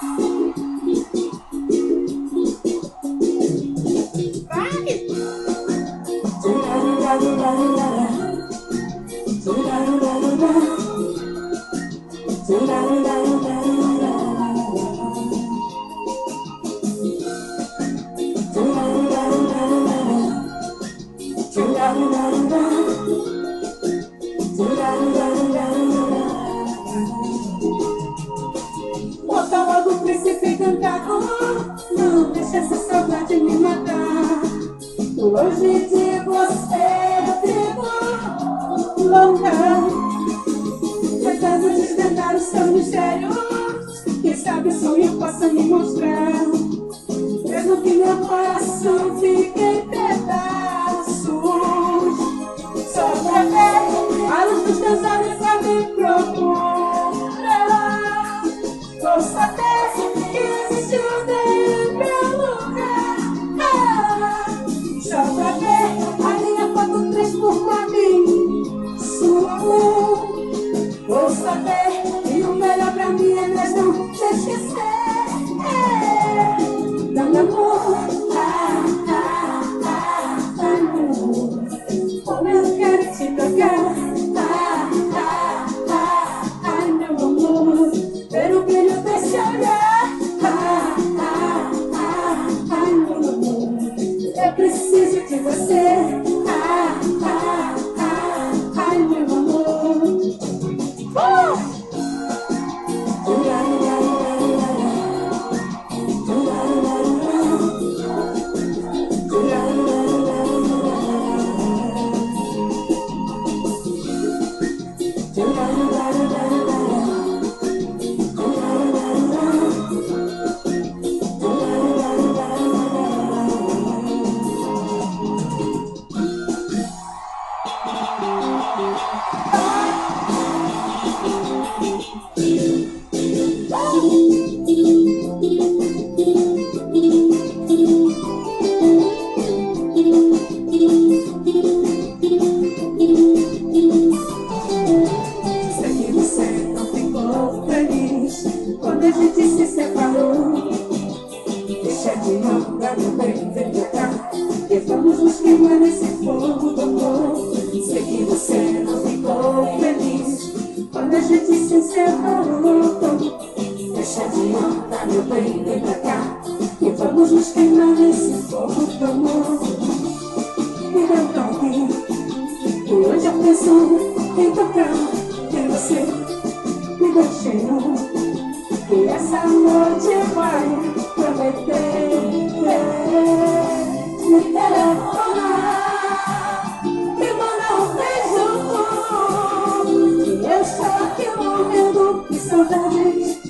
Bota logo o príncipe cantado, não deixa essa saudade me matar. Longe de você eu fico louca, tentando desvendar o seu mistério. Quem sabe o sonho possa me mostrar, mesmo que meu coração fique em pedaços. Só pra ver a luz dos teus olhos a me procurar. Vou saber que existe um meu lugar. Só pra ver a minha foto 3 por caminho sua. Vou saber que o melhor pra mim é mesmo te esquecer. Dá-me amor, amor. Como eu quero te tocar, ai meu amor. Ver o brilho desse olhar, ai meu amor. Eu preciso de você, ai meu amor. Quando a gente se separou, deixa de andar, meu bem, vem pra cá, e vamos nos queimar nesse fogo do amor. Sei que você não ficou feliz quando a gente se separou. Deixa de andar, meu bem, vem pra cá, e vamos nos queimar nesse fogo do amor. Me dá um toque, e hoje eu penso em tocar em você. Me dá um cheiro, e essa noite vai prometer. Me telefona, me manda um beijo, e eu estou aqui morrendo de saudades.